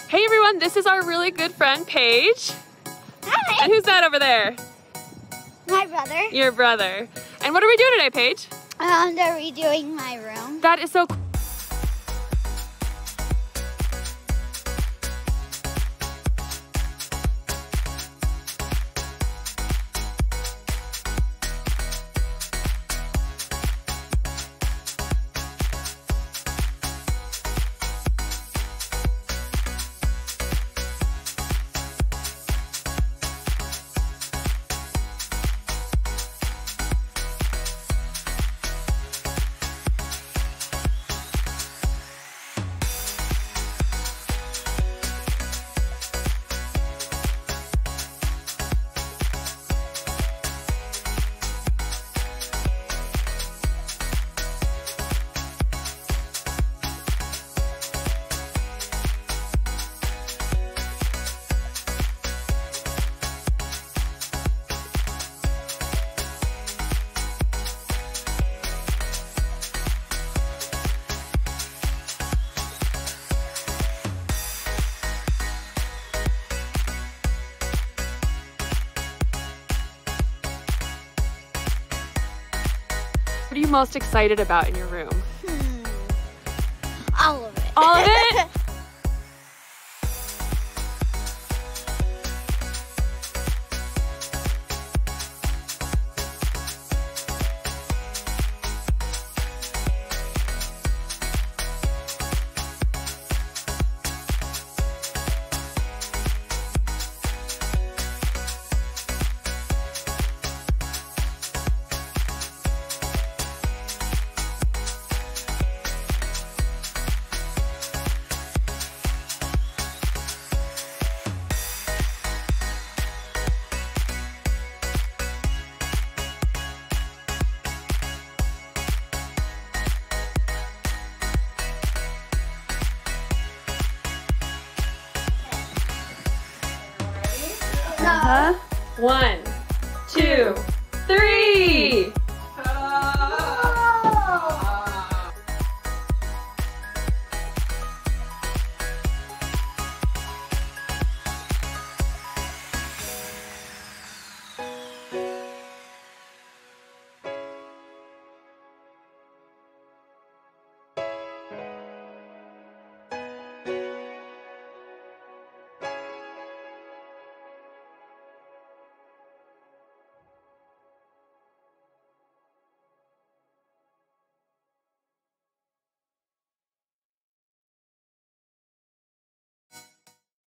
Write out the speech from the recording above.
Hey everyone, this is our really good friend Paige. Hi. And who's that over there? My brother. Your brother. And what are we doing today, Paige? They're redoing my room. That is so cool. What are you most excited about in your room? All of it. All of it? No. 1, 2, 3.